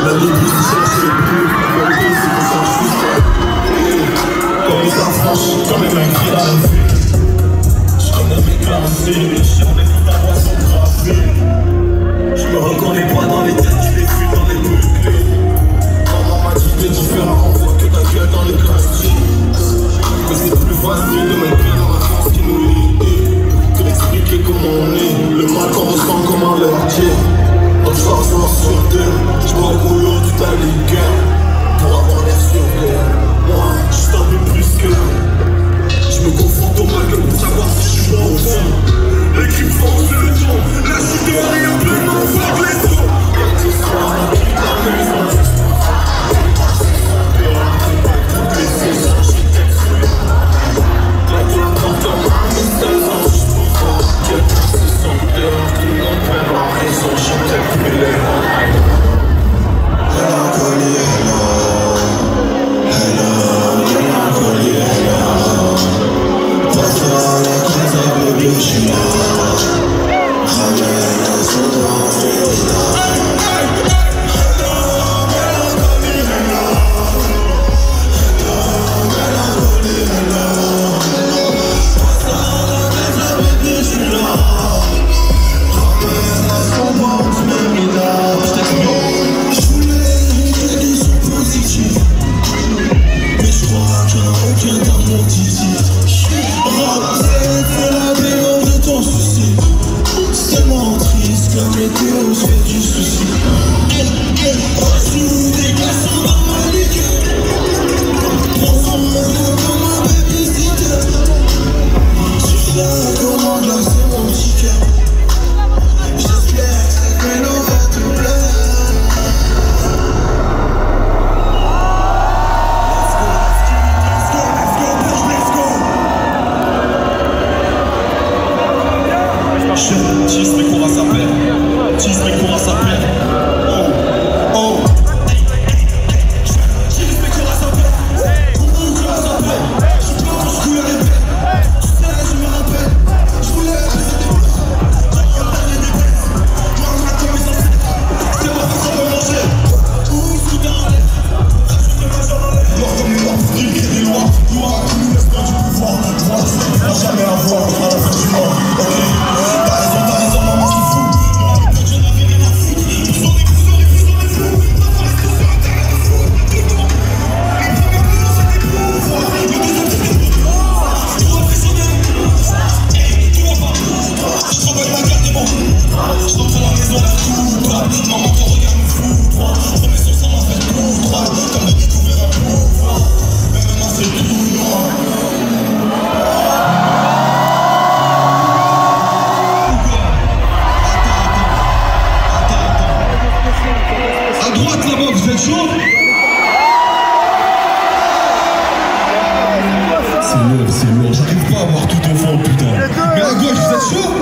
Comme les mecs qui arrivent, je connais mes classés, sur les coups d'avoine sont gravés. Je me reconnais pas dans les têtes, je les fuis dans les musclés. Maman m'a dit t'es différent, on voit que ta gueule dans les classiques. Mais c'est plus facile de mettre bien dans la France qui nous lie, que d'expliquer comment on est, le mal qu'on ressent comme un leurtier. Dans le changement sur terre, je me recoule du Taliga pour avoir l'air sur terre. Moi, je t'en veux plus que je me confronte au mal pour savoir si je suis bon ou fond. L'équipe fonce le temps, la cité arrive pleinement voir les sons. Et ce soir, la maison. Toutes les saisons, j'ai texté. La toi quand on m'a mis 16 ans, je peux voir quelqu'un se sentait. Tout le monde perd en raison, j'étais plus les rangs. C'est lourd, j'arrive pas à voir tout au fond, putain. Mais à gauche, vous êtes chaud?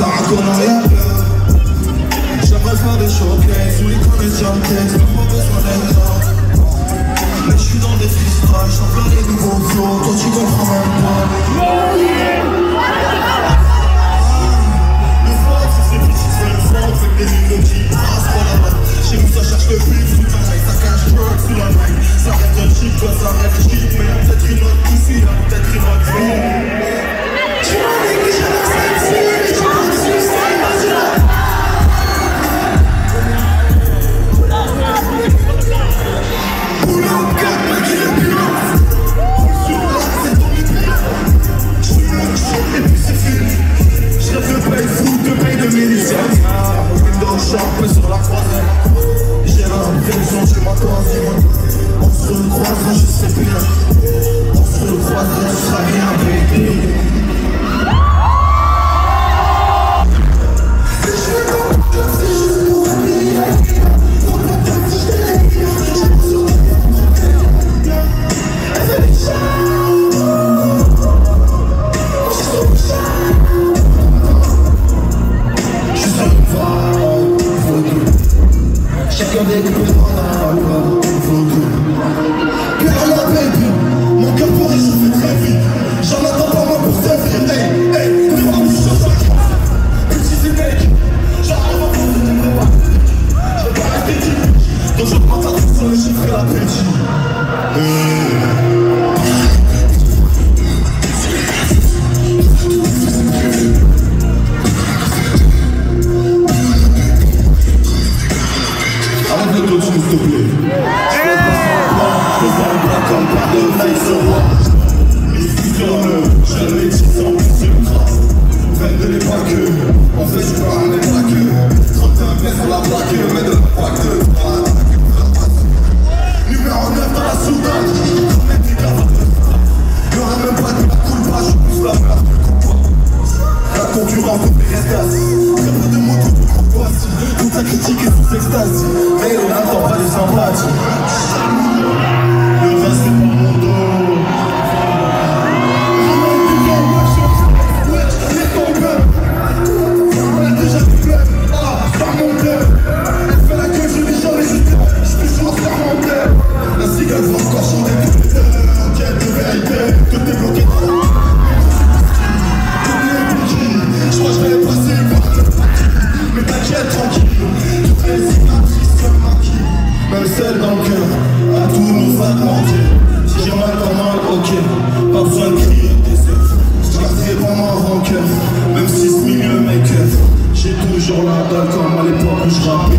ça raconte rien. J'aimerais faire des showcases où les comédiens me textent, même pas besoin d'être là. Mais je suis dans des freestyles, j'en plein les nouveaux flots, toi tu comprends même pas. Le fort c'est ces petits seuls c'est des lignes qui passent pas la main. Chez nous ça cherche le bif, sous ta main, ça cache drug sous la main. Ça reste un chip, toi ça reste cheap, mais y'a peut-être une autre ici, y'a peut-être une autre vie. Tu m'as dit que j'ai la sexy, je pense que c'est ça, imagine-la. Sur la croisette, j'ai l'impression que je m'attendais. On se recroisera, je sais bien. On se recroisera, tu seras bien bébé. Et je vais pas me c'est juste pour oublier. Pour le temps si je t'ai réglé, je me suis dit, elle fait des chats. Je suis sur le chat. Je suis sur une vague. Chacun des coups en a Père la baby, mon cœur pourrait chauffer très vite. J'en attends pas moi pour servir. Hey, hey, ne va plus sur ça. Petit c'est mec, j'arrive à faire des débats. Je vais pas rester typique. Donc je m'entends sur les chiffres et l'appétit. Arrête le coaching s'il te plaît. Je fais pas un plat comme par de maïs au roi. Ici sur le, je l'ai dit sans plus de grâce. Veine n'est pas que, on fait du pain n'est pas que. 31 pièces sur la plaque, mais de la plaque de droite. Numéro 9 dans la soudade. Comme des cravates. Y'aura même pas de la coulpa, je pousse la merde. La concurrence de Pérestas. Très peu de mots, voici. Toute ta critique est sous extase. Mais on n'attend pas des sympathies. Le reste c'est pas mon dos. Ramène du temps, wesh, laisse ton peur. On a déjà du bleu, par mon père. Elle fait la queue, je dis jamais je suis toujours par mon père. La cigale va encore chanter toutes les heures. Quête de vérité, tout est bloqué dans la... Je crois que je vais passer par le paquet. Mais t'inquiète tranquille, toutes les cicatrices comme maquis. Même celle dans le cœur, à tous nos fragmentés. Si j'ai mal dans mal, ok, pas besoin de crier des œufs. Je garderai pas ma rancœur, même si ce milieu m'écoeure. J'ai toujours la dalle comme à l'époque où je rappais.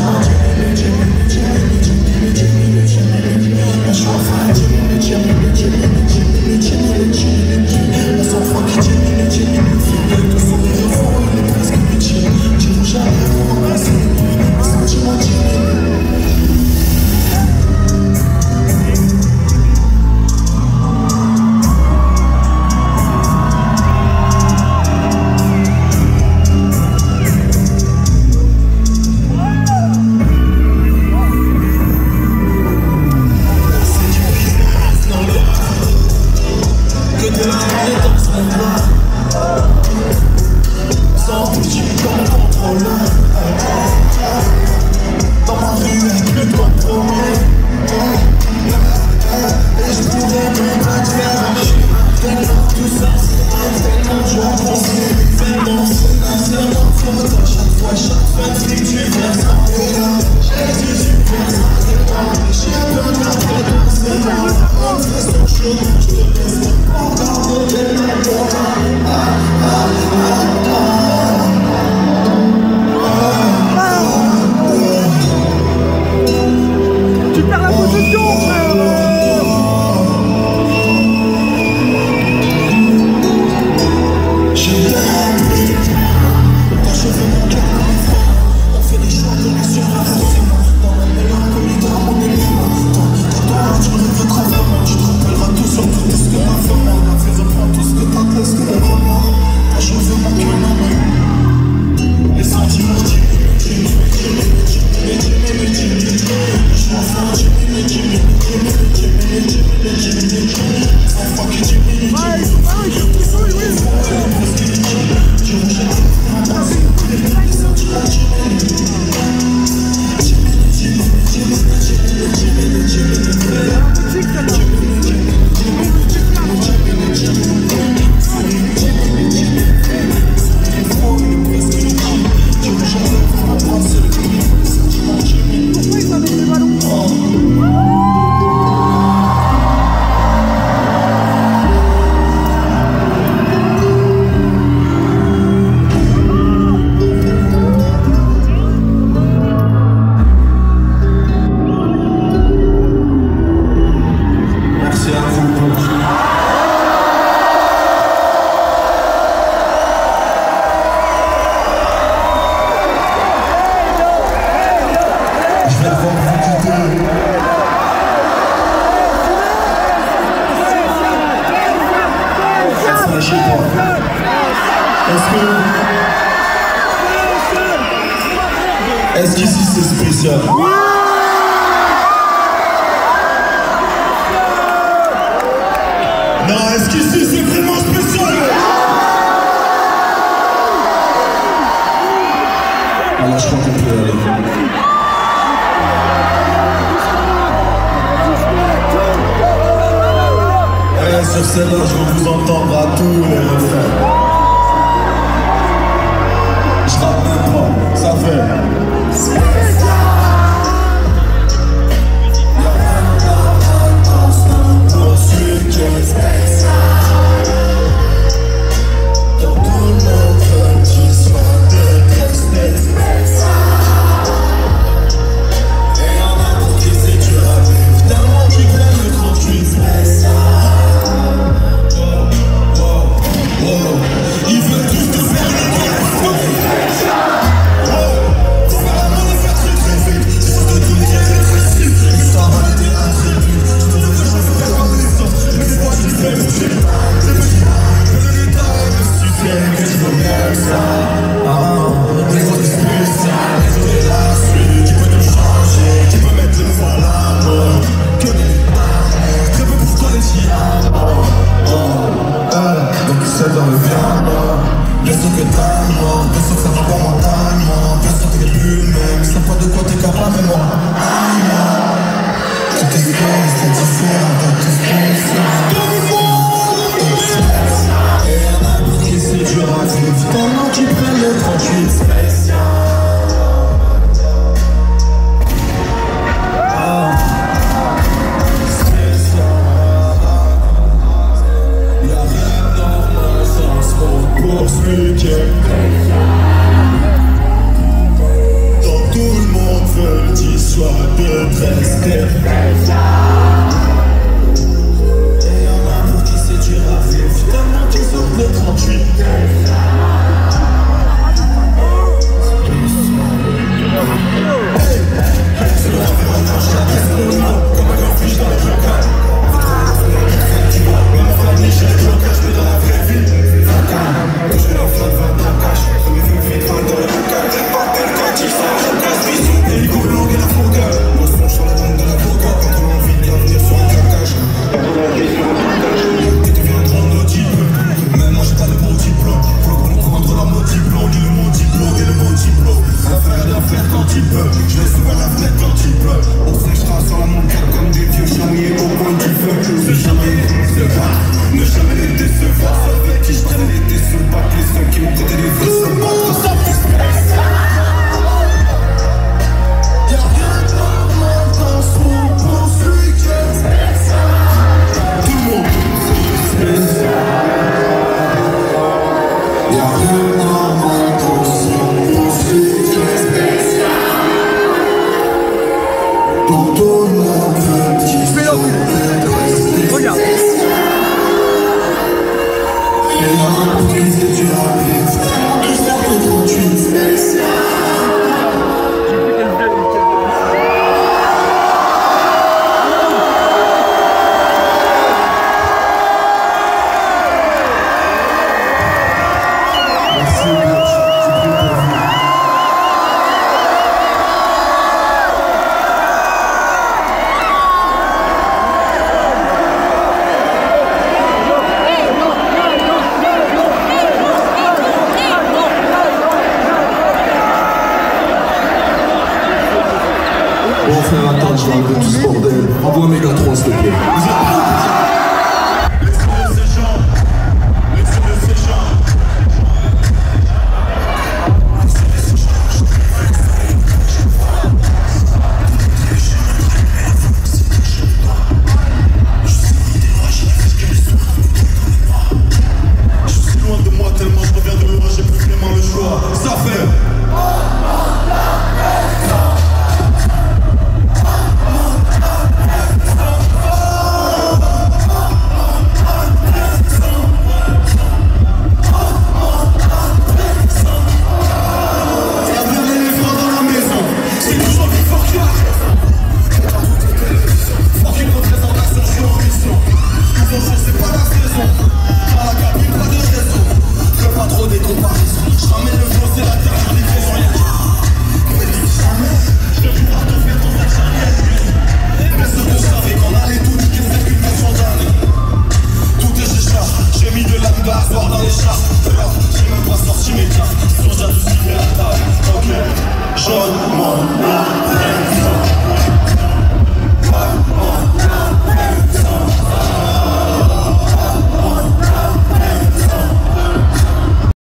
Est-ce qu'ici c'est spécial? Non, est-ce qu'ici c'est vraiment spécial? Alors je crois qu'on peut aller. Sur celle-là, je veux vous entendre à tous les refrains. Je rappe même pas, ça fait. Pour celui qui est spécial. Dans tout notre petit soin de rester spécial. Et y'en a pour qui c'est dur à vivre, tellement qu'ils prennent le 38 spécial. Ils veulent tous te faire le bon. Pour faire la monnaie, faire très vite. C'est sûr que tout le monde est très simple. L'histoire va l'aider à très vite. Je trouve que je veux faire comme les autres. Mais des fois, je fais mon shit. Les petits que l'État me suffit. Que je veux bien ça. Les autres spéciales. Les autres est la suite. Qui peut tout changer. Qui peut mettre le fond à la mort. Que des barres. Très peu pour toi, les chiens. Donc c'est dans le viande. Bien sûr que t'as mort, bien sûr que ça va pas mentalement. Bien sûr que t'es plus le même, ça pas de quoi t'es capable mais moi. Tout est spécial, c'est différent, tout est spécial. Et y'en a pour qui c'est dur à vivre, tellement qu'ils prennent le 38 spécial. Pour celui qui est dans tout le monde. petit peu. On séchera sur mon cœur comme des vieux chaumiers au coin du feu. Ne jamais les décevoir, ne jamais les décevoir. Avec qui je traîne les sous le bac, les seuls qui m'ont côté les vrais se battre. Ça fait spécial. Y'a rien de normal dans ce monde pour celui qui est spécial. Tout le monde c'est spécial. Y'a rien de normal dans ce monde pour celui qui est spécial. Dans ton monde petit spécial. Regarde. Et la reprise que tu arrives, tout ça pour tu es spécial. Bon frère, attends, je vais enlever tout ce bordel. Envoie Méga 3 s'il te plaît.